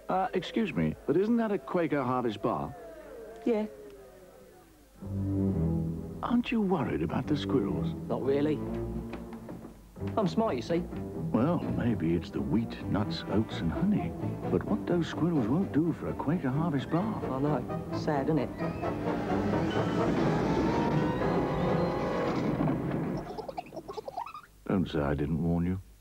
Excuse me, but isn't that a Quaker Harvest Bar? Yeah. Aren't you worried about the squirrels? Not really. I'm smart, you see. Well, maybe it's the wheat, nuts, oats and honey. But what those squirrels won't do for a Quaker Harvest Bar. I know. Sad, isn't it? Don't say I didn't warn you.